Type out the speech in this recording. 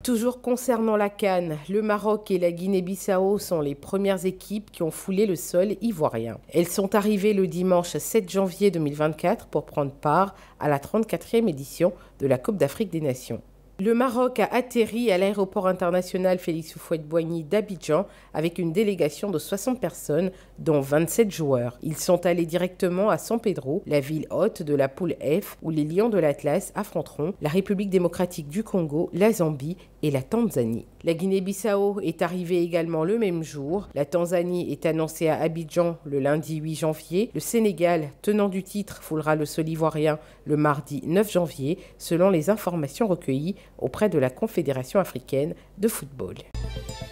Toujours concernant la CAN, le Maroc et la Guinée-Bissau sont les premières équipes qui ont foulé le sol ivoirien. Elles sont arrivées le dimanche 7 janvier 2024 pour prendre part à la 34e édition de la Coupe d'Afrique des Nations. Le Maroc a atterri à l'aéroport international Félix Houphouët-Boigny d'Abidjan avec une délégation de 60 personnes, dont 27 joueurs. Ils sont allés directement à San Pedro, la ville hôte de la poule F, où les Lions de l'Atlas affronteront la République démocratique du Congo, la Zambie et la Tanzanie. La Guinée-Bissau est arrivée également le même jour. La Tanzanie est annoncée à Abidjan le lundi 8 janvier. Le Sénégal, tenant du titre, foulera le sol ivoirien le mardi 9 janvier, selon les informations recueillies auprès de la Confédération africaine de football.